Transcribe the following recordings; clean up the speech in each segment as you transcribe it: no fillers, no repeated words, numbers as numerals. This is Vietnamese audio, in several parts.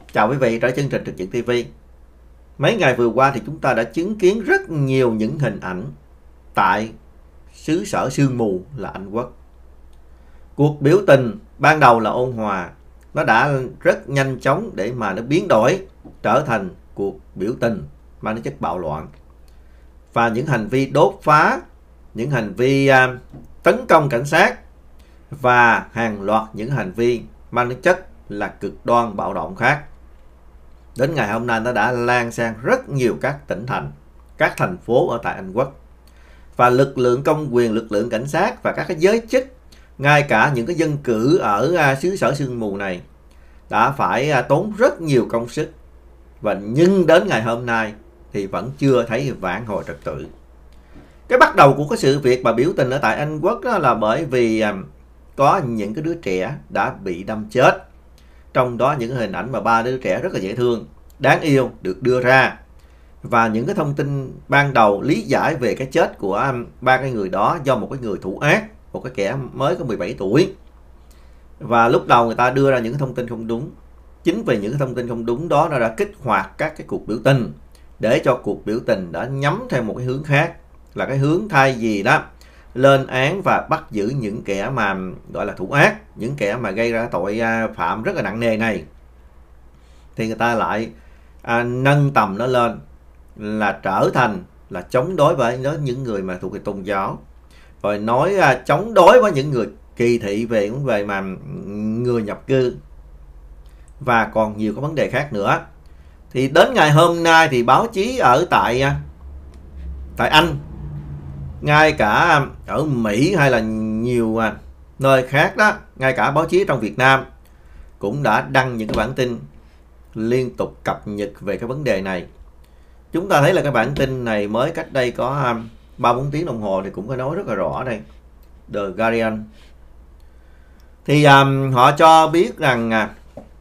Chào quý vị trở chương trình Trực Diện TV. Mấy ngày vừa qua thì chúng ta đã chứng kiến rất nhiều những hình ảnh tại xứ sở sương mù là Anh Quốc. Cuộc biểu tình ban đầu là ôn hòa, nó đã rất nhanh chóng để mà nó biến đổi trở thành cuộc biểu tình mang tính chất bạo loạn. Và những hành vi đốt phá, những hành vi tấn công cảnh sát và hàng loạt những hành vi mang tính chất là cực đoan bạo động khác. Đến ngày hôm nay nó đã lan sang rất nhiều các tỉnh thành, các thành phố ở tại Anh Quốc. Và lực lượng công quyền, lực lượng cảnh sát và các cái giới chức, ngay cả những cái dân cử ở xứ sở sương mù này đã phải tốn rất nhiều công sức. Và nhưng đến ngày hôm nay thì vẫn chưa thấy vãn hồi trật tự. Cái bắt đầu của cái sự việc mà biểu tình ở tại Anh Quốc đó là bởi vì có những cái đứa trẻ đã bị đâm chết. Trong đó những hình ảnh mà 3 đứa trẻ rất là dễ thương, đáng yêu được đưa ra. Và những cái thông tin ban đầu lý giải về cái chết của 3 cái người đó do một cái người thủ ác, một cái kẻ mới có 17 tuổi. Và lúc đầu người ta đưa ra những cái thông tin không đúng. Chính vì những cái thông tin không đúng đó nó đã kích hoạt các cái cuộc biểu tình, để cho cuộc biểu tình đã nhắm theo một cái hướng khác, là cái hướng thay vì đó lên án và bắt giữ những kẻ mà gọi là thủ ác, những kẻ mà gây ra tội phạm rất là nặng nề này, thì người ta lại nâng tầm nó lên là trở thành là chống đối với những người mà thuộc về tôn giáo, rồi nói chống đối với những người kỳ thị về mà người nhập cư, và còn nhiều cái vấn đề khác nữa. Thì đến ngày hôm nay thì báo chí ở tại Anh, ngay cả ở Mỹ hay là nhiều nơi khác đó, ngay cả báo chí trong Việt Nam cũng đã đăng những cái bản tin liên tục cập nhật về cái vấn đề này. Chúng ta thấy là cái bản tin này mới cách đây có 3-4 tiếng đồng hồ thì cũng có nói rất là rõ đây. The Guardian. Thì họ cho biết rằng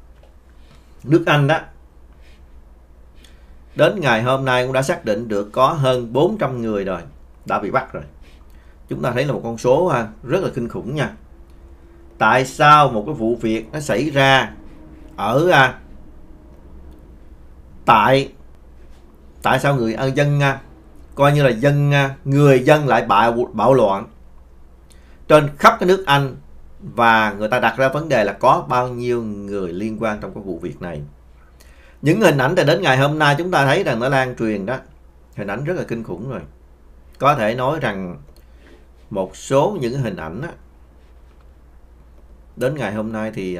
nước Anh đó đến ngày hôm nay cũng đã xác định được có hơn 400 người rồi đã bị bắt rồi. Chúng ta thấy là một con số rất là kinh khủng nha. Tại sao một cái vụ việc nó xảy ra ở tại sao người dân coi như là người dân lại bạo loạn trên khắp cái nước Anh, và người ta đặt ra vấn đề là có bao nhiêu người liên quan trong cái vụ việc này. Những hình ảnh đến ngày hôm nay chúng ta thấy rằng nó lan truyền đó, hình ảnh rất là kinh khủng rồi. Có thể nói rằng một số những hình ảnh đó, đến ngày hôm nay thì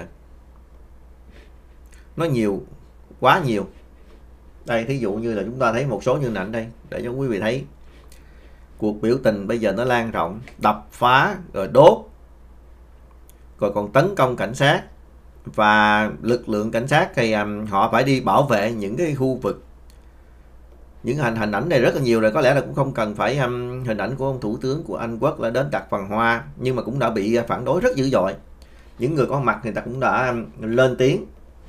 nó nhiều, quá nhiều. Đây thí dụ như là chúng ta thấy một số những hình ảnh đây để cho quý vị thấy cuộc biểu tình bây giờ nó lan rộng, đập phá rồi đốt, rồi còn tấn công cảnh sát. Và lực lượng cảnh sát thì họ phải đi bảo vệ những cái khu vực. Những hình ảnh này rất là nhiều rồi, có lẽ là cũng không cần phải hình ảnh của ông thủ tướng của Anh Quốc là đến đặt vòng hoa, nhưng mà cũng đã bị phản đối rất dữ dội. Những người có mặt người ta cũng đã lên tiếng.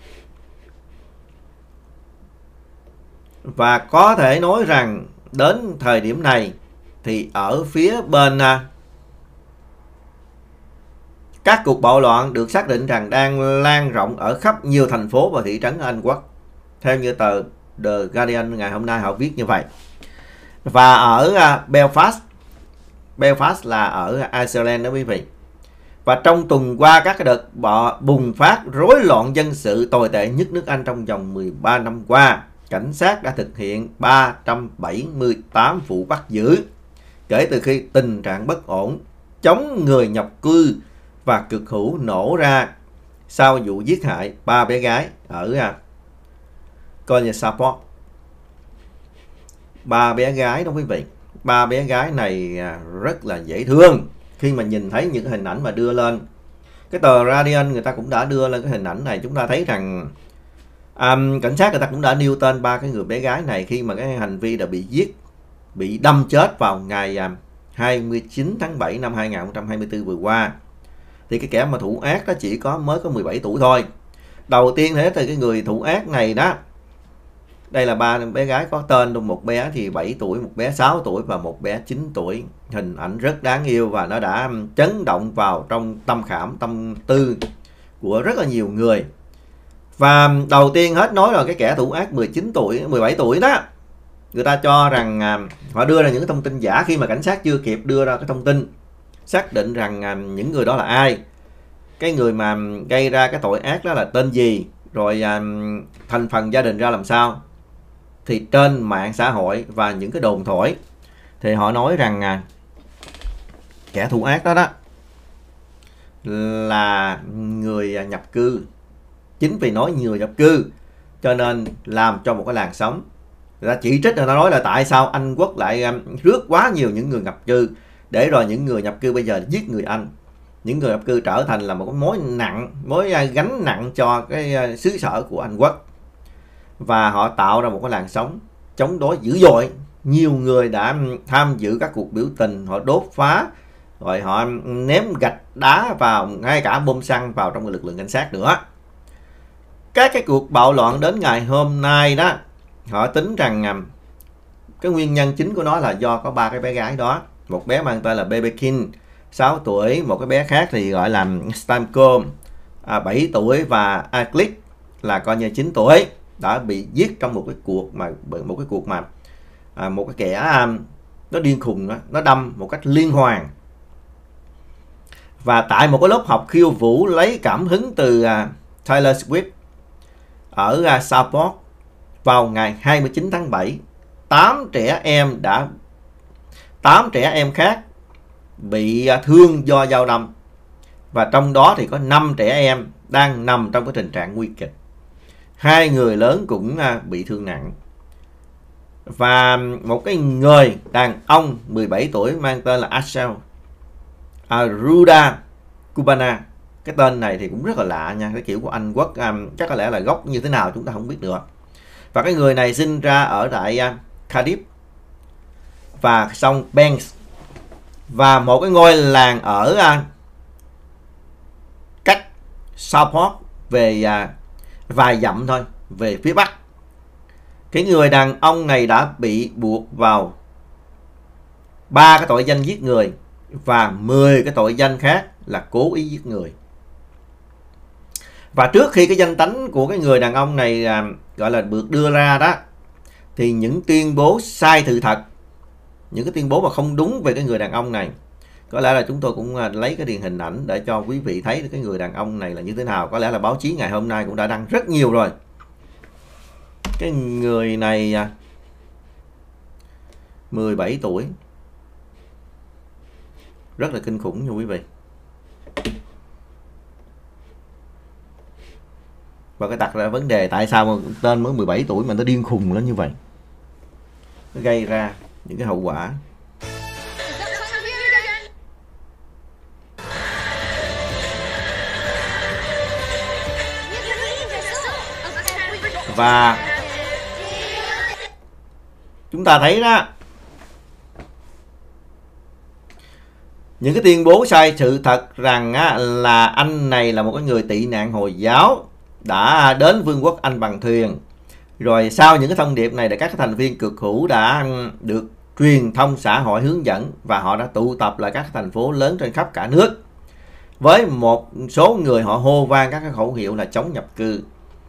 Và có thể nói rằng đến thời điểm này thì ở phía bên các cuộc bạo loạn được xác định rằng đang lan rộng ở khắp nhiều thành phố và thị trấn ở Anh Quốc. Theo như tờ The Guardian ngày hôm nay họ viết như vậy. Và ở Belfast là ở Ireland đó quý vị. Và trong tuần qua các cái đợt bùng phát rối loạn dân sự tồi tệ nhất nước Anh trong vòng 13 năm qua, cảnh sát đã thực hiện 378 vụ bắt giữ kể từ khi tình trạng bất ổn chống người nhập cư và cực hữu nổ ra sau vụ giết hại 3 bé gái ở coi như Southport. 3 bé gái đó quý vị. 3 bé gái này rất là dễ thương. Khi mà nhìn thấy những hình ảnh mà đưa lên, cái tờ Guardian người ta cũng đã đưa lên cái hình ảnh này, chúng ta thấy rằng cảnh sát người ta cũng đã nêu tên 3 cái người bé gái này khi mà cái hành vi đã bị giết, bị đâm chết vào ngày 29 tháng 7 năm 2024 vừa qua. Thì cái kẻ mà thủ ác đó chỉ mới có 17 tuổi thôi. Đầu tiên thế thì cái người thủ ác này đó, đây là 3 bé gái có tên, một bé thì 7 tuổi, một bé 6 tuổi và một bé 9 tuổi. Hình ảnh rất đáng yêu và nó đã chấn động vào trong tâm khảm, tâm tư của rất là nhiều người. Và đầu tiên hết nói rồi, cái kẻ thủ ác 19 tuổi, 17 tuổi đó, người ta cho rằng họ đưa ra những cái thông tin giả khi mà cảnh sát chưa kịp đưa ra cái thông tin xác định rằng những người đó là ai, cái người mà gây ra cái tội ác đó là tên gì, rồi thành phần gia đình ra làm sao. Thì trên mạng xã hội và những cái đồn thổi thì họ nói rằng kẻ thủ ác đó là người nhập cư. Chính vì nói người nhập cư cho nên làm cho một cái làn sóng, người ta chỉ trích, người ta nói là tại sao Anh Quốc lại rước quá nhiều những người nhập cư, để rồi những người nhập cư bây giờ giết người Anh. Những người nhập cư trở thành là một cái mối gánh nặng cho cái xứ sở của Anh Quốc. Và họ tạo ra một cái làn sóng chống đối dữ dội. Nhiều người đã tham dự các cuộc biểu tình, họ đốt phá, rồi họ ném gạch đá vào, ngay cả bom xăng vào trong lực lượng cảnh sát nữa. Các cái cuộc bạo loạn đến ngày hôm nay đó, họ tính rằng cái nguyên nhân chính của nó là do có 3 cái bé gái đó. Một bé mang tên là Bebekin 6 tuổi, một cái bé khác thì gọi là Stamkom 7 tuổi và Aklik là coi như 9 tuổi đã bị giết trong một cái cuộc mà một cái kẻ nó điên khùng đó, nó đâm một cách liên hoàn. Và tại một cái lớp học khiêu vũ lấy cảm hứng từ Taylor Swift ở Southport vào ngày 29 tháng 7, 8 trẻ em khác bị thương do dao đâm, và trong đó thì có 5 trẻ em đang nằm trong cái tình trạng nguy kịch. 2 người lớn cũng bị thương nặng. Và một cái người đàn ông 17 tuổi mang tên là Axel Ruda Cubana. Cái tên này thì cũng rất là lạ nha, cái kiểu của Anh Quốc, chắc có lẽ là gốc như thế nào chúng ta không biết được. Và cái người này sinh ra ở tại Cardiff và sông Banks, và một cái ngôi làng ở cách Southport về vài dặm thôi về phía bắc. Cái người đàn ông này đã bị buộc vào 3 cái tội danh giết người và 10 cái tội danh khác là cố ý giết người. Và trước khi cái danh tánh của cái người đàn ông này gọi là được đưa ra đó, thì những tuyên bố sai sự thật, những cái tuyên bố mà không đúng về cái người đàn ông này, có lẽ là chúng tôi cũng lấy cái điển hình ảnh để cho quý vị thấy cái người đàn ông này là như thế nào. Có lẽ là báo chí ngày hôm nay cũng đã đăng rất nhiều rồi. Cái người này 17 tuổi, rất là kinh khủng nha quý vị. Và cái đặt ra vấn đề tại sao mà tên mới 17 tuổi mà nó điên khùng lên như vậy, nó gây ra những cái hậu quả. Và chúng ta thấy đó, những cái tuyên bố sai sự thật rằng là anh này là một cái người tị nạn Hồi giáo đã đến Vương quốc Anh bằng thuyền. Rồi sau những cái thông điệp này, để các thành viên cực hữu đã được truyền thông xã hội hướng dẫn, và họ đã tụ tập lại các thành phố lớn trên khắp cả nước, với một số người họ hô vang các cái khẩu hiệu là chống nhập cư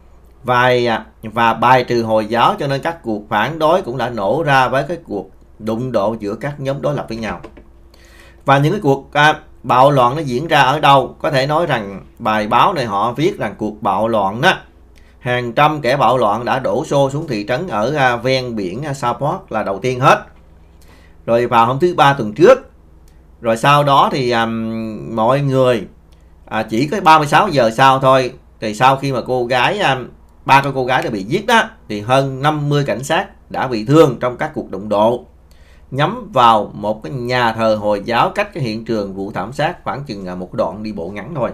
và bài trừ Hồi giáo. Cho nên các cuộc phản đối cũng đã nổ ra với cái cuộc đụng độ giữa các nhóm đối lập với nhau. Và những cái cuộc bạo loạn nó diễn ra ở đâu? Có thể nói rằng bài báo này họ viết rằng cuộc bạo loạn đó, hàng trăm kẻ bạo loạn đã đổ xô xuống thị trấn ở ven biển Southport là đầu tiên hết. Rồi vào hôm thứ Ba tuần trước. Rồi sau đó thì mọi người chỉ có 36 giờ sau thôi, thì sau khi mà ba cô gái đã bị giết đó, thì hơn 50 cảnh sát đã bị thương trong các cuộc đụng độ nhắm vào một cái nhà thờ Hồi giáo cách cái hiện trường vụ thảm sát khoảng chừng một đoạn đi bộ ngắn thôi.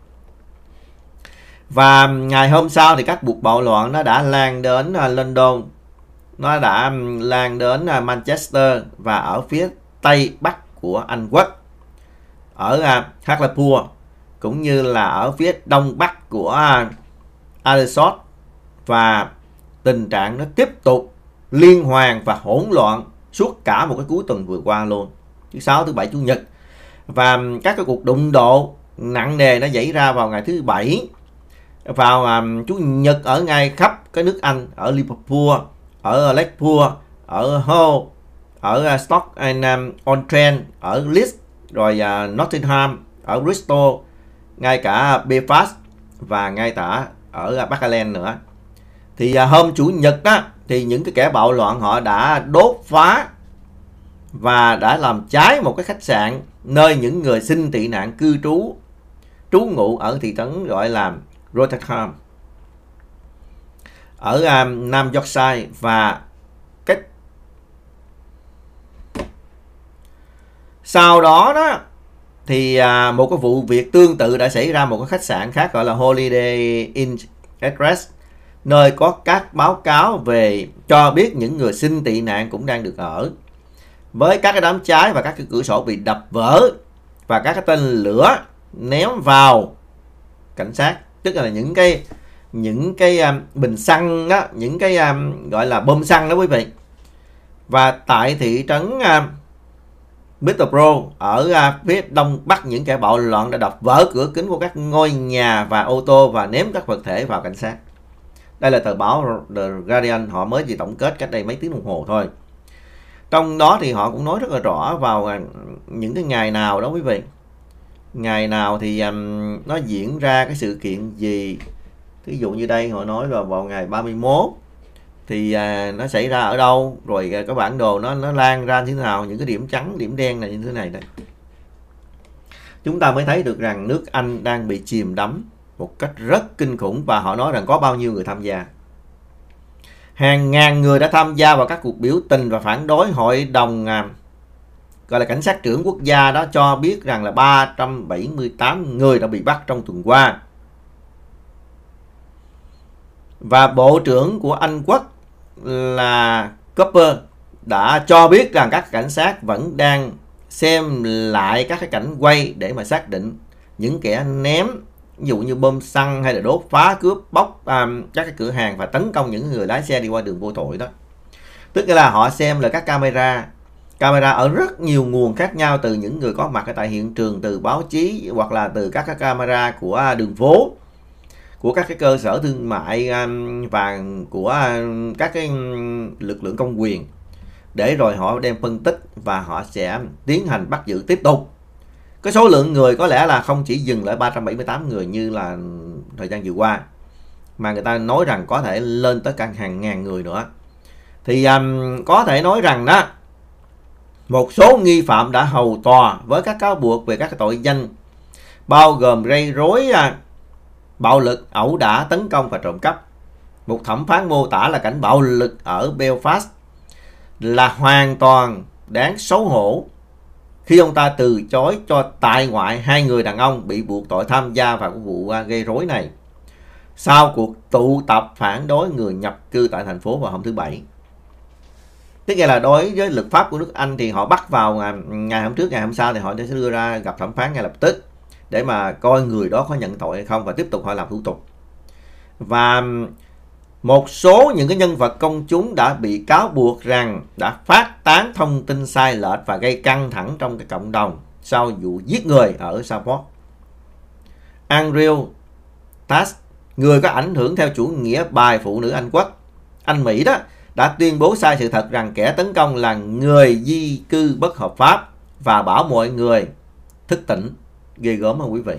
Và ngày hôm sau thì các cuộc bạo loạn nó đã lan đến London, nó đã lan đến Manchester và ở phía tây bắc của Anh Quốc, ở Hartlepool, cũng như là ở phía đông bắc của Aldershot. Và tình trạng nó tiếp tục liên hoàn và hỗn loạn suốt cả một cái cuối tuần vừa qua luôn, thứ Sáu, thứ Bảy, Chủ nhật. Và các cái cuộc đụng độ nặng nề nó xảy ra vào ngày thứ Bảy vào Chủ nhật ở ngay khắp cái nước Anh, ở Liverpool, ở Blackpool, ở Hull, ở Stoke-on-Trent, ở Leeds, rồi Nottingham, ở Bristol, ngay cả Belfast và ngay cả ở Bắc Ireland nữa. Thì hôm Chủ nhật đó thì những cái kẻ bạo loạn họ đã đốt phá và đã làm cháy một cái khách sạn nơi những người xin tị nạn cư trú ngụ ở thị trấn gọi là Rotherham ở Nam Yorkshire. Và sau đó thì một cái vụ việc tương tự đã xảy ra một cái khách sạn khác gọi là Holiday Inn Express, nơi có các báo cáo về cho biết những người xin tị nạn cũng đang được ở, với các cái đám cháy và các cái cửa sổ bị đập vỡ và các cái tên lửa ném vào cảnh sát, tức là những cái bình xăng đó, những cái gọi là bom xăng đó quý vị. Và tại thị trấn Middlesbrough ở phía đông bắc, những kẻ bạo loạn đã đập vỡ cửa kính của các ngôi nhà và ô tô và ném các vật thể vào cảnh sát. Đây là tờ báo The Guardian, họ mới chỉ tổng kết cách đây mấy tiếng đồng hồ thôi. Trong đó thì họ cũng nói rất là rõ vào những cái ngày nào đó quý vị. Ngày nào thì nó diễn ra cái sự kiện gì. Ví dụ như đây họ nói là vào ngày 31 thì nó xảy ra ở đâu, rồi cái bản đồ nó lan ra như thế nào, những cái điểm trắng, điểm đen này như thế này đây. Chúng ta mới thấy được rằng nước Anh đang bị chìm đắm một cách rất kinh khủng, và họ nói rằng có bao nhiêu người tham gia. Hàng ngàn người đã tham gia vào các cuộc biểu tình và phản đối. Hội đồng gọi là cảnh sát trưởng quốc gia đó cho biết rằng là 378 người đã bị bắt trong tuần qua. Và Bộ trưởng của Anh Quốc là Cooper đã cho biết rằng các cảnh sát vẫn đang xem lại các cái cảnh quay để mà xác định những kẻ ném, ví dụ như bom xăng hay là đốt phá, cướp bóc các cái cửa hàng và tấn công những người lái xe đi qua đường vô tội đó. Tức là họ xem là các camera ở rất nhiều nguồn khác nhau, từ những người có mặt ở tại hiện trường, từ báo chí, hoặc là từ các cái camera của đường phố, của các cái cơ sở thương mại và của các cái lực lượng công quyền, để rồi họ đem phân tích và họ sẽ tiến hành bắt giữ tiếp tục. Cái số lượng người có lẽ là không chỉ dừng lại 378 người như là thời gian vừa qua, mà người ta nói rằng có thể lên tới cả hàng ngàn người nữa. Thì có thể nói rằng đó, một số nghi phạm đã hầu tòa với các cáo buộc về các tội danh bao gồm gây rối, bạo lực, ẩu đả, tấn công và trộm cắp. Một thẩm phán mô tả là cảnh bạo lực ở Belfast là hoàn toàn đáng xấu hổ khi ông ta từ chối cho tại ngoại 2 người đàn ông bị buộc tội tham gia vào vụ gây rối này sau cuộc tụ tập phản đối người nhập cư tại thành phố vào hôm thứ Bảy. Tức là đối với luật pháp của nước Anh thì họ bắt vào ngày hôm trước, ngày hôm sau thì họ sẽ đưa ra gặp thẩm phán ngay lập tức để mà coi người đó có nhận tội hay không và tiếp tục họ làm thủ tục. Và một số những cái nhân vật công chúng đã bị cáo buộc rằng đã phát tán thông tin sai lệch và gây căng thẳng trong cái cộng đồng sau vụ giết người ở Southport. Andrew Tass, người có ảnh hưởng theo chủ nghĩa bài phụ nữ Anh Mỹ đó, đã tuyên bố sai sự thật rằng kẻ tấn công là người di cư bất hợp pháp và bảo mọi người thức tỉnh. Ghê gớm không quý vị?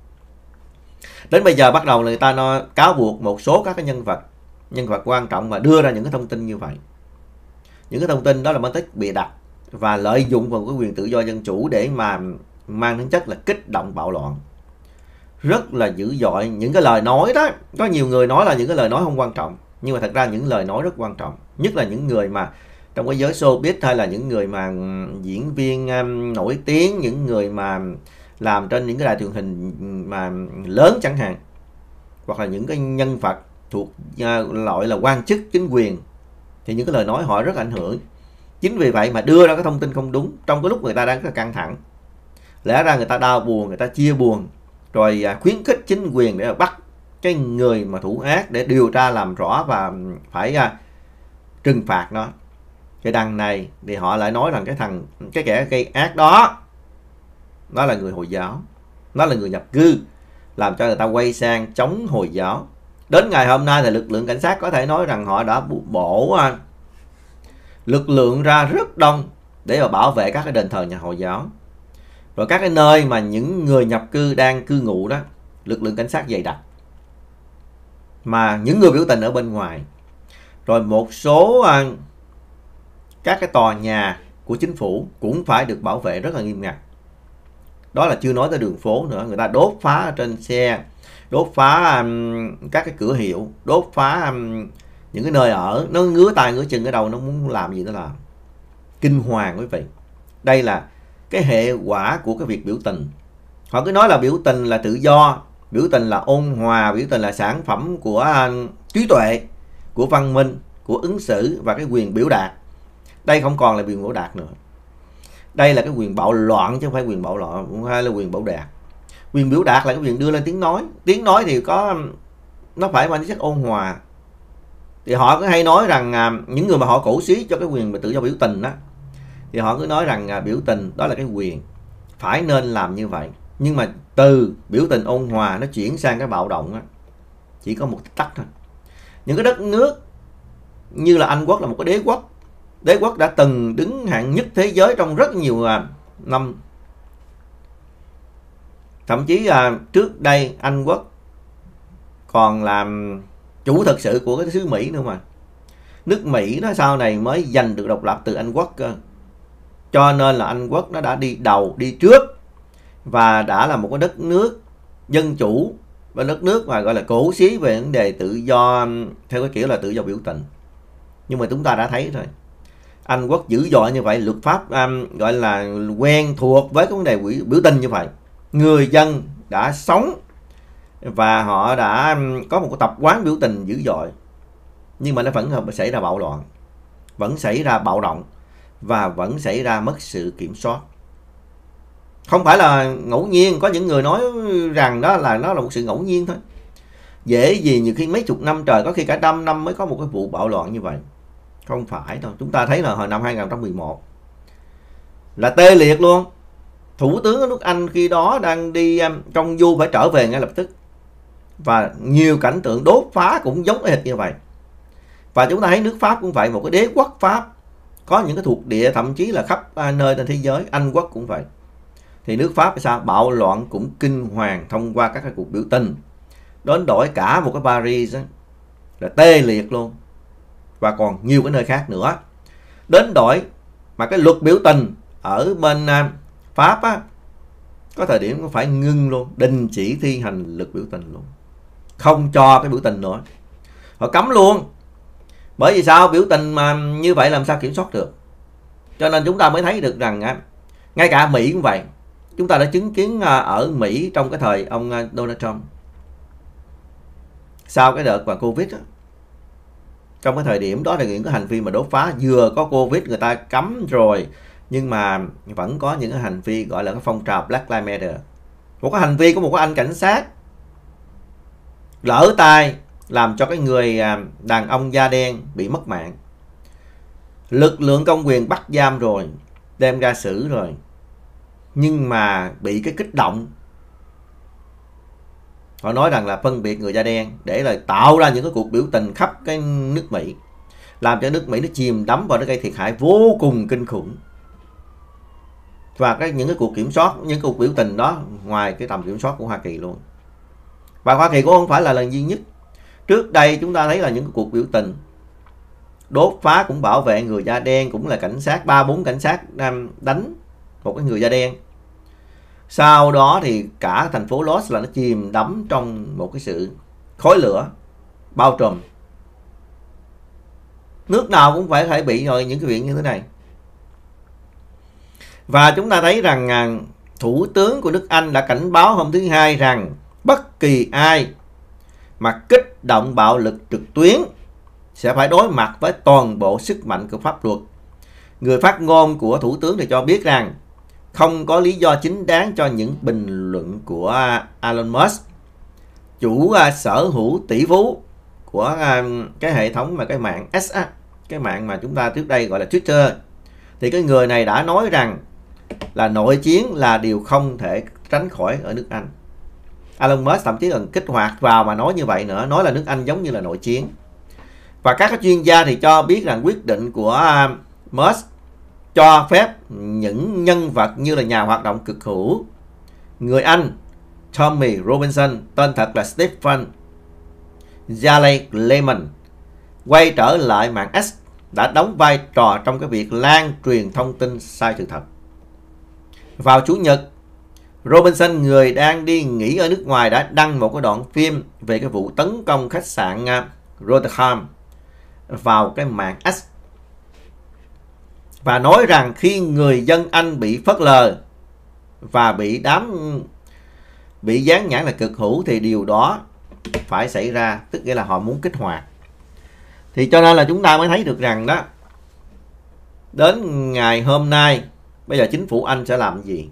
Đến bây giờ bắt đầu người ta cáo buộc một số các cái nhân vật quan trọng và đưa ra những cái thông tin như vậy. Những cái thông tin đó là mang tính bịa đặt và lợi dụng vào cái quyền tự do dân chủ để mà mang tính chất là kích động bạo loạn. Rất là dữ dội. Những cái lời nói đó, có nhiều người nói là những cái lời nói không quan trọng, nhưng mà thật ra những lời nói rất quan trọng. Nhất là những người mà trong cái giới showbiz, hay là những người mà diễn viên nổi tiếng, những người mà làm trên những cái đài truyền hình mà lớn chẳng hạn, hoặc là những cái nhân vật thuộc loại là quan chức chính quyền, thì những cái lời nói họ rất ảnh hưởng. Chính vì vậy mà đưa ra cái thông tin không đúng trong cái lúc người ta đang rất là căng thẳng. Lẽ ra người ta đau buồn, người ta chia buồn, rồi khuyến khích chính quyền để bắt cái người mà thủ ác để điều tra làm rõ và phải trừng phạt nó. Cái đằng này thì họ lại nói rằng cái kẻ gây ác đó nó là người Hồi giáo, nó là người nhập cư, làm cho người ta quay sang chống Hồi giáo. Đến ngày hôm nay thì lực lượng cảnh sát có thể nói rằng họ đã bổ lực lượng ra rất đông để mà bảo vệ các cái đền thờ nhà Hồi giáo. Rồi các cái nơi mà những người nhập cư đang cư ngụ đó, lực lượng cảnh sát dày đặc. Mà những người biểu tình ở bên ngoài. Rồi một số các cái tòa nhà của chính phủ cũng phải được bảo vệ rất là nghiêm ngặt. Đó là chưa nói tới đường phố nữa. Người ta đốt phá ở trên xe, đốt phá các cái cửa hiệu, đốt phá những cái nơi ở. Nó ngứa tay ngứa chân ở đâu nó muốn làm gì nó làm. Kinh hoàng quý vị. Đây là cái hệ quả của cái việc biểu tình. Họ cứ nói là biểu tình là tự do, biểu tình là ôn hòa, biểu tình là sản phẩm của trí tuệ, của văn minh, của ứng xử và cái quyền biểu đạt. Đây không còn là quyền biểu đạt nữa. Đây là cái quyền bạo loạn chứ không phải quyền bạo loạn, hay là quyền biểu đạt. Quyền biểu đạt là cái quyền đưa lên tiếng nói. Tiếng nói thì nó phải mang tính chất ôn hòa. Thì họ cứ hay nói rằng những người mà họ cổ suý cho cái quyền tự do biểu tình đó, thì họ cứ nói rằng biểu tình đó là cái quyền, phải nên làm như vậy. Nhưng mà từ biểu tình ôn hòa nó chuyển sang cái bạo động đó, chỉ có một tích tắc thôi. Những cái đất nước như là Anh Quốc là một cái đế quốc. Đế quốc đã từng đứng hạng nhất thế giới trong rất nhiều năm. Thậm chí trước đây Anh Quốc còn làm chủ thực sự của cái xứ Mỹ nữa mà. Nước Mỹ nó sau này mới giành được độc lập từ Anh Quốc cơ. Cho nên là Anh Quốc nó đã đi trước và đã là một cái đất nước dân chủ và đất nước mà gọi là cổ xí về vấn đề tự do, theo cái kiểu là tự do biểu tình. Nhưng mà chúng ta đã thấy rồi, Anh Quốc dữ dội như vậy, luật pháp gọi là quen thuộc với cái vấn đề biểu tình như vậy. Người dân đã sống và họ đã có một cái tập quán biểu tình dữ dội. Nhưng mà nó vẫn xảy ra bạo loạn, vẫn xảy ra bạo động và vẫn xảy ra mất sự kiểm soát. Không phải là ngẫu nhiên. Có những người nói rằng nó là một sự ngẫu nhiên thôi. Dễ gì nhiều khi mấy chục năm trời, có khi cả 100 năm mới có một cái vụ bạo loạn như vậy. Không phải đâu. Chúng ta thấy là hồi năm 2011 là tê liệt luôn. Thủ tướng ở nước Anh khi đó đang đi công du phải trở về ngay lập tức. Và nhiều cảnh tượng đốt phá cũng giống hệt như vậy. Và chúng ta thấy nước Pháp cũng vậy, một cái đế quốc Pháp có những cái thuộc địa thậm chí là khắp nơi trên thế giới. Anh Quốc cũng vậy. Thì nước Pháp là sao? Bạo loạn cũng kinh hoàng thông qua các cái cuộc biểu tình. Đến đổi cả một cái Paris đó, là tê liệt luôn. Và còn nhiều cái nơi khác nữa. Đến đổi mà cái luật biểu tình ở bên Pháp á, có thời điểm cũng phải ngưng luôn, đình chỉ thi hành luật biểu tình luôn. Không cho cái biểu tình nữa. Họ cấm luôn. Bởi vì sao? Biểu tình mà như vậy làm sao kiểm soát được. Cho nên chúng ta mới thấy được rằng ngay cả Mỹ cũng vậy. Chúng ta đã chứng kiến ở Mỹ trong cái thời ông Donald Trump. Sau cái đợt mà Covid đó, trong cái thời điểm đó là những cái hành vi mà đốt phá, vừa có Covid người ta cấm rồi, nhưng mà vẫn có những cái hành vi gọi là cái phong trào Black Lives Matter. Một cái hành vi của một cái anh cảnh sát lỡ tay làm cho cái người đàn ông da đen bị mất mạng. Lực lượng công quyền bắt giam rồi, đem ra xử rồi, nhưng mà bị cái kích động. Họ nói rằng là phân biệt người da đen để là tạo ra những cái cuộc biểu tình khắp cái nước Mỹ, làm cho nước Mỹ nó chìm đắm và nó gây thiệt hại vô cùng kinh khủng. Và những cái cuộc kiểm soát, những cuộc biểu tình đó ngoài cái tầm kiểm soát của Hoa Kỳ luôn. Và Hoa Kỳ cũng không phải là lần duy nhất. Trước đây chúng ta thấy là những cái cuộc biểu tình đốt phá cũng bảo vệ người da đen, cũng là cảnh sát, 3-4 cảnh sát đánh một cái người da đen. Sau đó thì cả thành phố Los là nó chìm đắm trong một cái sự khói lửa bao trùm. Nước nào cũng phải bị rồi những cái chuyện như thế này. Và chúng ta thấy rằng Thủ tướng của nước Anh đã cảnh báo hôm thứ Hai rằng bất kỳ ai mà kích động bạo lực trực tuyến sẽ phải đối mặt với toàn bộ sức mạnh của pháp luật. Người phát ngôn của Thủ tướng thì cho biết rằng không có lý do chính đáng cho những bình luận của Elon Musk, chủ sở hữu tỷ phú của cái hệ thống mà cái mạng X, cái mạng mà chúng ta trước đây gọi là Twitter. Thì cái người này đã nói rằng là nội chiến là điều không thể tránh khỏi ở nước Anh. Elon Musk thậm chí còn kích hoạt vào mà nói như vậy nữa, nói là nước Anh giống như là nội chiến. Và các chuyên gia thì cho biết rằng quyết định của Musk cho phép những nhân vật như là nhà hoạt động cực hữu người Anh Tommy Robinson, tên thật là Stephen Jay Lehman, quay trở lại mạng X, đã đóng vai trò trong cái việc lan truyền thông tin sai sự thật. Vào Chủ nhật, Robinson, người đang đi nghỉ ở nước ngoài, đã đăng một cái đoạn phim về cái vụ tấn công khách sạn Rotherham vào cái mạng X và nói rằng khi người dân Anh bị phớt lờ và bị dán nhãn là cực hữu thì điều đó phải xảy ra, tức nghĩa là họ muốn kích hoạt. Thì cho nên là chúng ta mới thấy được rằng đó, đến ngày hôm nay bây giờ chính phủ Anh sẽ làm gì?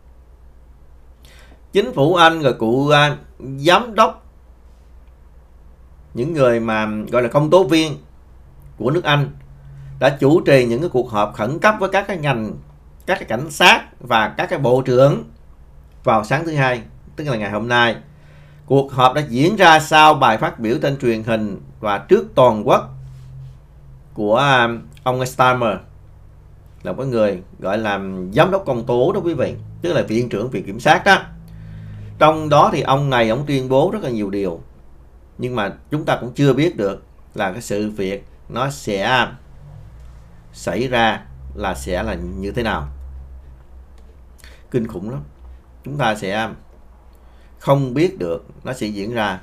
Chính phủ Anh rồi cụ giám đốc, những người mà gọi là công tố viên của nước Anh đã chủ trì những cái cuộc họp khẩn cấp với các cái ngành, các cái cảnh sát và các cái bộ trưởng vào sáng thứ Hai, tức là ngày hôm nay. Cuộc họp đã diễn ra sau bài phát biểu trên truyền hình và trước toàn quốc của ông Starmer, là một người gọi là giám đốc công tố đó quý vị, tức là viện trưởng viện kiểm sát đó. Trong đó thì ông này ông tuyên bố rất là nhiều điều, nhưng mà chúng ta cũng chưa biết được là cái sự việc nó sẽ xảy ra là sẽ là như thế nào. Kinh khủng lắm, chúng ta sẽ không biết được nó sẽ diễn ra.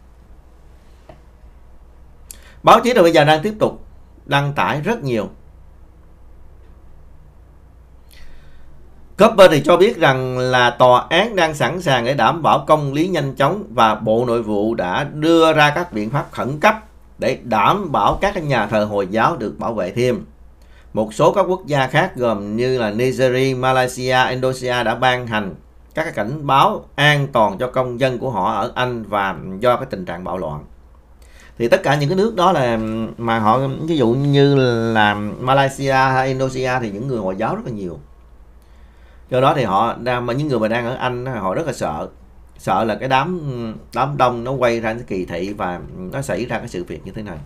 Báo chí rồi bây giờ đang tiếp tục đăng tải rất nhiều. Cooper thì cho biết rằng là tòa án đang sẵn sàng để đảm bảo công lý nhanh chóng và Bộ Nội vụ đã đưa ra các biện pháp khẩn cấp để đảm bảo các nhà thờ Hồi giáo được bảo vệ thêm. Một số các quốc gia khác gồm như là Nigeria, Malaysia, Indonesia đã ban hành các cảnh báo an toàn cho công dân của họ ở Anh và do cái tình trạng bạo loạn. Thì tất cả những cái nước đó là mà họ, ví dụ như là Malaysia hay Indonesia thì những người Hồi giáo rất là nhiều. Do đó thì họ đang, mà những người mà đang ở Anh họ rất là sợ là cái đám đông nó quay ra cái kỳ thị và nó xảy ra cái sự việc như thế này.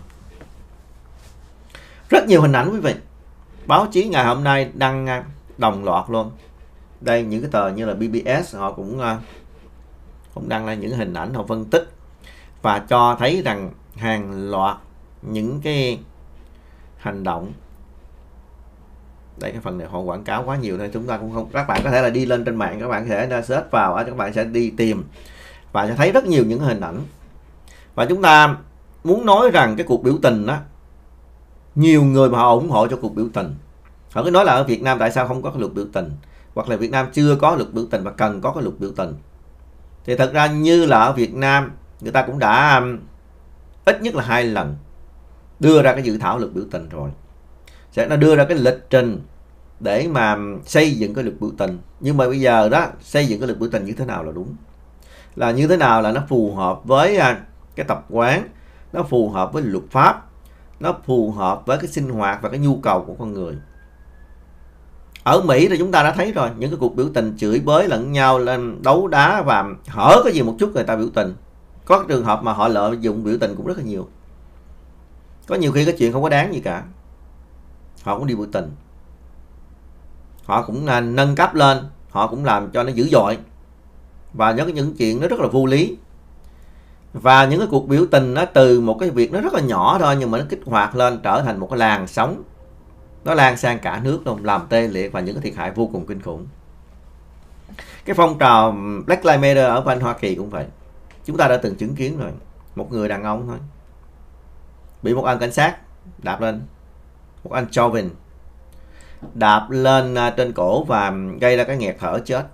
Rất nhiều hình ảnh quý vị. Báo chí ngày hôm nay đăng đồng loạt luôn. Đây những cái tờ như là BBS họ cũng đăng lên những hình ảnh, họ phân tích và cho thấy rằng hàng loạt những cái hành động. Đây cái phần này họ quảng cáo quá nhiều thôi, chúng ta cũng không, các bạn có thể là đi lên trên mạng, các bạn sẽ search vào, các bạn sẽ đi tìm và sẽ thấy rất nhiều những hình ảnh. Và chúng ta muốn nói rằng cái cuộc biểu tình đó, nhiều người mà họ ủng hộ cho cuộc biểu tình. Họ cứ nói là ở Việt Nam tại sao không có cái luật biểu tình, hoặc là Việt Nam chưa có luật biểu tình và cần có cái luật biểu tình. Thì thật ra như là ở Việt Nam, người ta cũng đã ít nhất là 2 lần đưa ra cái dự thảo luật biểu tình rồi. Sẽ đưa ra cái lịch trình để mà xây dựng cái luật biểu tình. Nhưng mà bây giờ đó, xây dựng cái luật biểu tình như thế nào là đúng, là như thế nào là nó phù hợp với cái tập quán, nó phù hợp với luật pháp, nó phù hợp với cái sinh hoạt và cái nhu cầu của con người. Ở Mỹ thì chúng ta đã thấy rồi, những cái cuộc biểu tình chửi bới lẫn nhau, lên đấu đá và hở cái gì một chút người ta biểu tình. Có trường hợp mà họ lợi dụng biểu tình cũng rất là nhiều. Có nhiều khi cái chuyện không có đáng gì cả, họ cũng đi biểu tình, họ cũng nâng cấp lên, họ cũng làm cho nó dữ dội và những chuyện nó rất là vô lý. Và những cái cuộc biểu tình nó từ một cái việc nó rất là nhỏ thôi, nhưng mà nó kích hoạt lên trở thành một cái làn sóng, nó lan sang cả nước luôn, làm tê liệt và những cái thiệt hại vô cùng kinh khủng. Cái phong trào Black Lives Matter ở bên Hoa Kỳ cũng vậy, chúng ta đã từng chứng kiến rồi. Một người đàn ông thôi bị một anh cảnh sát đạp lên, một anh Chauvin đạp lên trên cổ và gây ra cái nghẹt thở chết.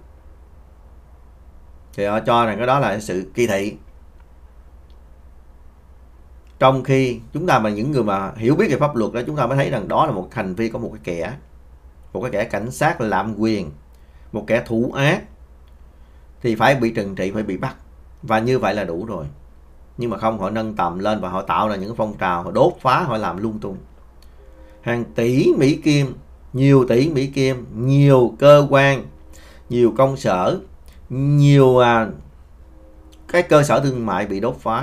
Thì họ cho rằng cái đó là sự kỳ thị. Trong khi chúng ta mà những người mà hiểu biết về pháp luật đó, chúng ta mới thấy rằng đó là một hành vi có một cái kẻ cảnh sát lạm quyền, một kẻ thủ ác thì phải bị trừng trị, phải bị bắt, và như vậy là đủ rồi. Nhưng mà không, họ nâng tầm lên và họ tạo ra những phong trào, họ đốt phá, họ làm lung tung. Hàng tỷ Mỹ Kim, nhiều tỷ Mỹ Kim, nhiều cơ quan, nhiều công sở, nhiều cái cơ sở thương mại bị đốt phá.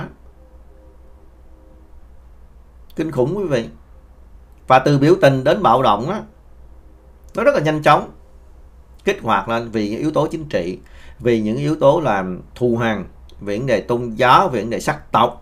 Kinh khủng quý vị. Và từ biểu tình đến bạo động á, nó rất là nhanh chóng kích hoạt lên vì những yếu tố chính trị, vì những yếu tố làm thù hằn, về vấn đề tôn giáo, về vấn đề sắc tộc.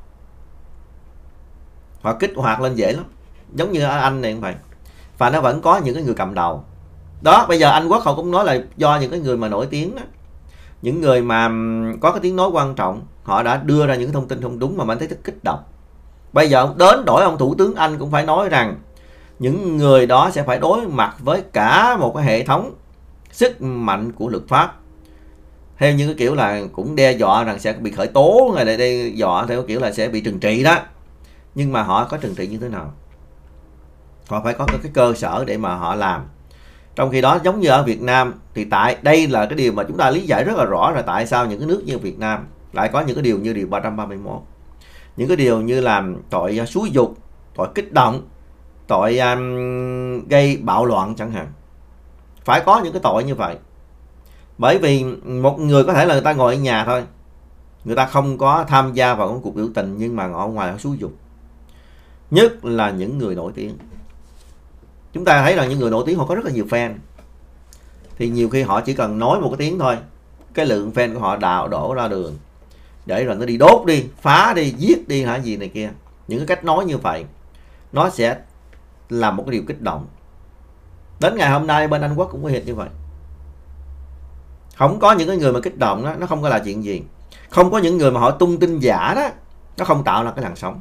Họ kích hoạt lên dễ lắm. Giống như ở Anh này cũng vậy. Và nó vẫn có những cái người cầm đầu. Đó, bây giờ Anh Quốc họ cũng nói là do những cái người mà nổi tiếng đó, những người mà có cái tiếng nói quan trọng, họ đã đưa ra những thông tin không đúng mà mình thấy rất kích động. Bây giờ đến đổi ông Thủ tướng Anh cũng phải nói rằng những người đó sẽ phải đối mặt với cả một cái hệ thống sức mạnh của luật pháp. Theo như cái kiểu là cũng đe dọa rằng sẽ bị khởi tố, hay là đe dọa theo kiểu là sẽ bị trừng trị đó. Nhưng mà họ có trừng trị như thế nào? Họ phải có cái cơ sở để mà họ làm. Trong khi đó giống như ở Việt Nam thì tại đây là cái điều mà chúng ta lý giải rất là rõ là tại sao những cái nước như Việt Nam lại có những cái điều như điều 331. Những cái điều như làm tội xúi dục, tội kích động, tội gây bạo loạn chẳng hạn. Phải có những cái tội như vậy. Bởi vì một người có thể là người ta ngồi ở nhà thôi, người ta không có tham gia vào một cuộc biểu tình, nhưng mà ở ngoài họ xúi dục. Nhất là những người nổi tiếng. Chúng ta thấy là những người nổi tiếng họ có rất là nhiều fan. Thì nhiều khi họ chỉ cần nói một cái tiếng thôi, cái lượng fan của họ đổ ra đường để rồi nó đi đốt đi, phá đi, giết đi hả gì này kia. Những cái cách nói như vậy nó sẽ là một cái điều kích động. Đến ngày hôm nay bên Anh Quốc cũng có hiện như vậy. Không có những cái người mà kích động đó, nó không có là chuyện gì. Không có những người mà họ tung tin giả đó, nó không tạo ra cái làn sóng.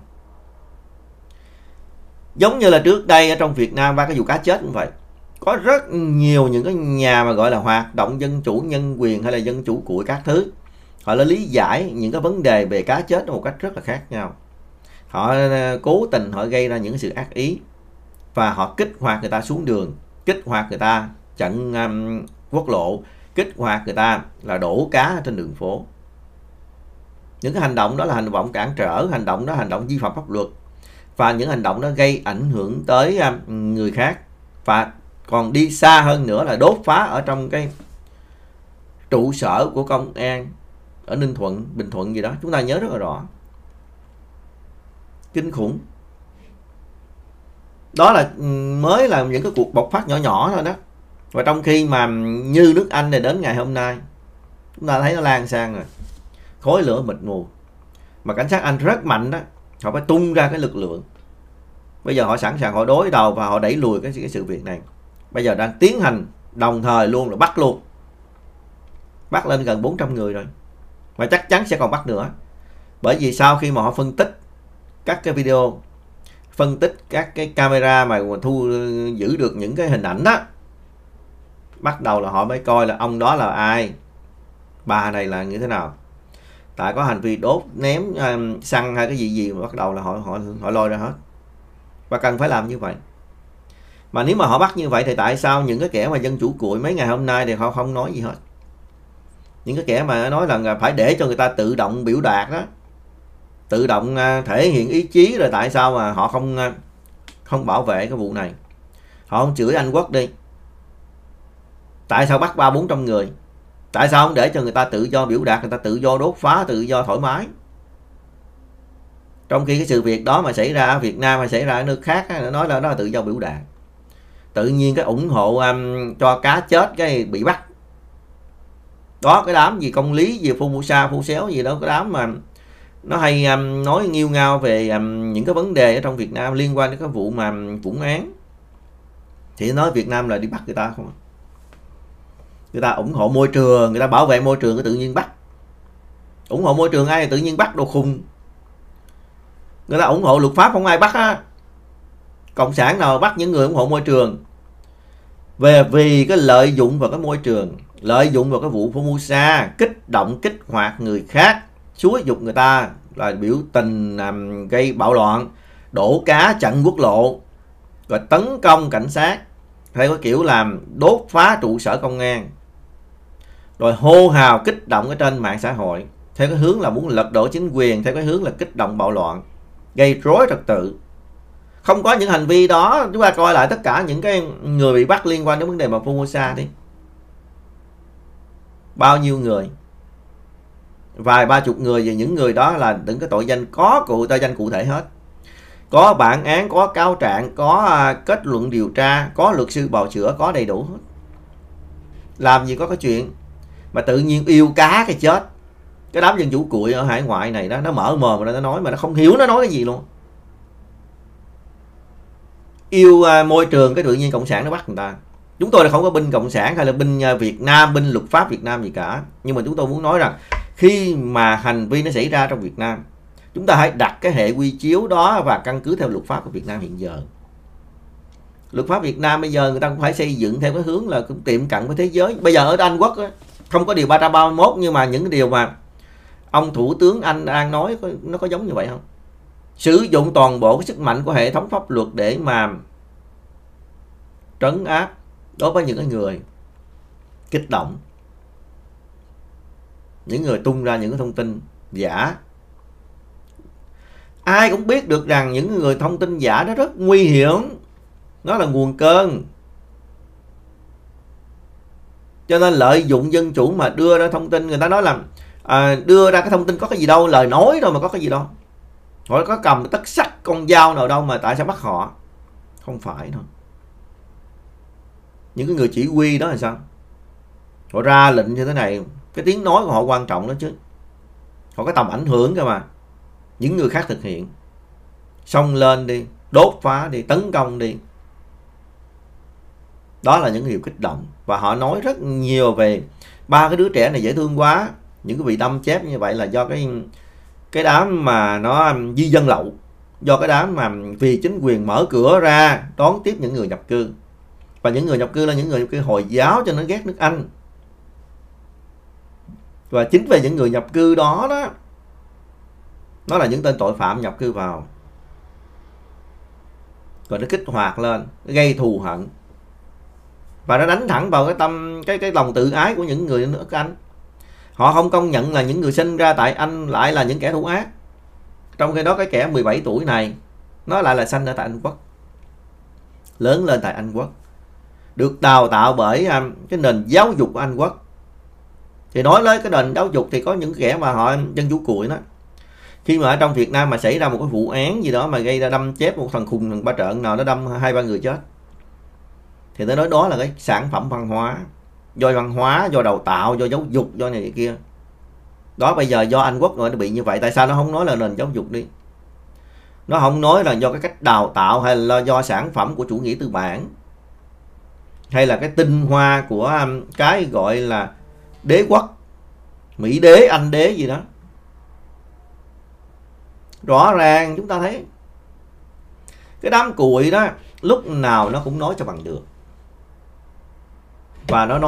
Giống như là trước đây ở trong Việt Nam và cái vụ cá chết cũng vậy. Có rất nhiều những cái nhà mà gọi là hoạt động dân chủ nhân quyền hay là dân chủ cuội các thứ, họ đã lý giải những cái vấn đề về cá chết một cách rất là khác nhau. Họ cố tình họ gây ra những sự ác ý và họ kích hoạt người ta xuống đường, kích hoạt người ta chặn quốc lộ, kích hoạt người ta là đổ cá trên đường phố. Những cái hành động đó là hành động cản trở, hành động đó là hành động vi phạm pháp luật. Và những hành động đó gây ảnh hưởng tới người khác. Và còn đi xa hơn nữa là đốt phá ở trong cái trụ sở của công an ở Ninh Thuận, Bình Thuận gì đó. Chúng ta nhớ rất là rõ. Kinh khủng. Đó là mới là những cái cuộc bộc phát nhỏ nhỏ thôi đó. Và trong khi mà như nước Anh này đến ngày hôm nay, chúng ta thấy nó lan sang rồi. Khói lửa mịt mù. Mà cảnh sát Anh rất mạnh đó. Họ phải tung ra cái lực lượng. Bây giờ họ sẵn sàng họ đối đầu và họ đẩy lùi cái sự việc này. Bây giờ đang tiến hành đồng thời luôn là bắt luôn. Bắt lên gần 400 người rồi. Và chắc chắn sẽ còn bắt nữa. Bởi vì sau khi mà họ phân tích các cái video, phân tích các cái camera mà thu giữ được những cái hình ảnh đó, bắt đầu là họ mới coi là ông đó là ai, bà này là như thế nào. Tại có hành vi đốt, ném xăng hay cái gì mà bắt đầu là họ lôi ra hết. Và cần phải làm như vậy. Mà nếu mà họ bắt như vậy thì tại sao những cái kẻ mà dân chủ cuội mấy ngày hôm nay thì họ không nói gì hết. Những cái kẻ mà nói là phải để cho người ta tự động biểu đạt đó, tự động thể hiện ý chí, rồi tại sao mà họ không bảo vệ cái vụ này. Họ không chửi Anh Quốc đi. Tại sao bắt 300-400 người? Tại sao không để cho người ta tự do biểu đạt, người ta tự do đốt phá, tự do thoải mái? Trong khi cái sự việc đó mà xảy ra ở Việt Nam hay xảy ra ở nước khác, nó nói là đó là tự do biểu đạt. Tự nhiên cái ủng hộ cho cá chết cái bị bắt. Đó, cái đám gì công lý gì Fumosa, Phu Xéo gì đó, cái đám mà nó hay nói nghiêu ngao về những cái vấn đề ở trong Việt Nam liên quan đến cái vụ mà Vũng Án. Thì nói Việt Nam là đi bắt người ta không. Người ta ủng hộ môi trường, người ta bảo vệ môi trường, cái tự nhiên bắt. Ủng hộ môi trường ai tự nhiên bắt, đồ khùng. Người ta ủng hộ luật pháp không ai bắt á. Cộng sản nào bắt những người ủng hộ môi trường. Vì cái lợi dụng vào cái môi trường, lợi dụng vào cái vụ Formosa, kích động, kích hoạt người khác, xúi dục người ta là biểu tình gây bạo loạn, đổ cá chặn quốc lộ, rồi tấn công cảnh sát, theo cái kiểu làm đốt phá trụ sở công an, rồi hô hào kích động ở trên mạng xã hội theo cái hướng là muốn lật đổ chính quyền, theo cái hướng là kích động bạo loạn, gây rối trật tự. Không có những hành vi đó, chúng ta coi lại tất cả những cái người bị bắt liên quan đến vấn đề mà Formosa đi. Bao nhiêu người. vài ba chục người, và những người đó là những cái tội danh có tội danh cụ thể hết, có bản án, có cáo trạng, có kết luận điều tra, có luật sư bào chữa, có đầy đủ hết. Làm gì có cái chuyện mà tự nhiên yêu cá cái chết. Cái đám dân chủ cuội ở hải ngoại này đó, nó mở mồm mà nó nói mà nó không hiểu nó nói cái gì luôn. Yêu môi trường cái tự nhiên cộng sản nó bắt người ta. Chúng tôi là không có binh cộng sản hay là binh Việt Nam, binh luật pháp Việt Nam gì cả. Nhưng mà chúng tôi muốn nói rằng khi mà hành vi nó xảy ra trong Việt Nam, chúng ta hãy đặt cái hệ quy chiếu đó và căn cứ theo luật pháp của Việt Nam hiện giờ. Luật pháp Việt Nam bây giờ người ta cũng phải xây dựng theo cái hướng là cũng tiệm cận với thế giới. Bây giờ ở Anh Quốc không có điều 331, nhưng mà những cái điều mà ông Thủ tướng Anh đang nói nó có giống như vậy không? Sử dụng toàn bộ cái sức mạnh của hệ thống pháp luật để mà trấn áp đối với những cái người kích động, những người tung ra những cái thông tin giả. Ai cũng biết được rằng những người thông tin giả nó rất nguy hiểm, nó là nguồn cơn. Cho nên lợi dụng dân chủ mà đưa ra thông tin, người ta nói là đưa ra cái thông tin có cái gì đâu, lời nói thôi mà có cái gì đâu. Họ có cầm tất sắt con dao nào đâu mà tại sao bắt họ? Không phải đâu. Những cái người chỉ huy đó là sao? Họ ra lệnh như thế này, cái tiếng nói của họ quan trọng đó chứ. Họ có tầm ảnh hưởng cơ mà. Những người khác thực hiện. Xông lên đi, đốt phá đi, tấn công đi. Đó là những điều kích động. Và họ nói rất nhiều về ba cái đứa trẻ này dễ thương quá. Những cái bị đâm chép như vậy là do cái đám mà nó di dân lậu, do cái đám mà vì chính quyền mở cửa ra đón tiếp những người nhập cư. Và những người nhập cư là những người nhập cư Hồi giáo, cho nên ghét nước Anh. Và chính về những người nhập cư đó đó, nó là những tên tội phạm nhập cư vào, rồi nó kích hoạt lên, nó gây thù hận, và nó đánh thẳng vào cái lòng tự ái của những người nước Anh. Họ không công nhận là những người sinh ra tại Anh lại là những kẻ thủ ác. Trong khi đó cái kẻ 17 tuổi này nó lại là sinh ở tại Anh Quốc, lớn lên tại Anh Quốc, được đào tạo bởi cái nền giáo dục của Anh Quốc. Thì nói lấy cái nền giáo dục thì có những kẻ mà họ dân chủ cuội đó, khi mà ở trong Việt Nam mà xảy ra một cái vụ án gì đó mà gây ra đâm chép một thằng khùng, thằng ba trợn nào nó đâm 2-3 người chết, thì nó nói đó là cái sản phẩm văn hóa, do đào tạo, do giáo dục, do này kia. Đó, bây giờ do Anh Quốc rồi nó bị như vậy. Tại sao nó không nói là nền giáo dục đi? Nó không nói là do cái cách đào tạo, hay là do sản phẩm của chủ nghĩa tư bản, hay là cái tinh hoa của cái gọi là đế quốc, Mỹ đế, Anh đế gì đó. Rõ ràng chúng ta thấy cái đám cuội đó lúc nào nó cũng nói cho bằng được. Và nó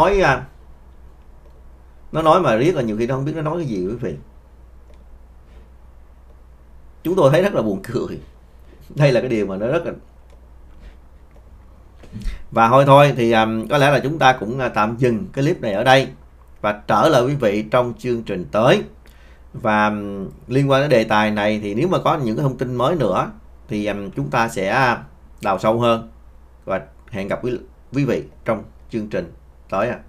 nói mà riết là nhiều khi nó không biết nó nói cái gì quý vị. Chúng tôi thấy rất là buồn cười. Đây là cái điều mà nó rất là... Và thôi thì có lẽ là chúng ta cũng tạm dừng cái clip này ở đây và trở lại quý vị trong chương trình tới. Và liên quan đến đề tài này thì nếu mà có những cái thông tin mới nữa thì chúng ta sẽ đào sâu hơn. Và hẹn gặp quý vị trong chương trình tới.